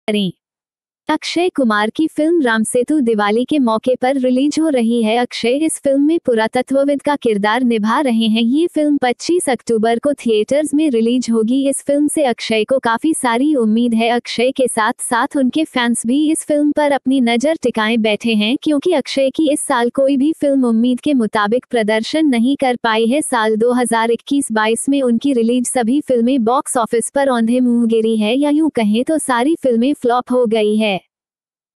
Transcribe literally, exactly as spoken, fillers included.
करें। अक्षय कुमार की फिल्म रामसेतु दिवाली के मौके पर रिलीज हो रही है। अक्षय इस फिल्म में पुरातत्वविद का किरदार निभा रहे हैं। ये फिल्म पच्चीस अक्टूबर को थिएटर्स में रिलीज होगी। इस फिल्म से अक्षय को काफी सारी उम्मीद है। अक्षय के साथ साथ उनके फैंस भी इस फिल्म पर अपनी नजर टिकाए बैठे हैं, क्योंकि अक्षय की इस साल कोई भी फिल्म उम्मीद के मुताबिक प्रदर्शन नहीं कर पाई है। साल दो हज़ार इक्कीस बाईस में उनकी रिलीज सभी फिल्में बॉक्स ऑफिस पर औंधे मुंह गिरी है, या यूं कहें तो सारी फिल्में फ्लॉप हो गई है।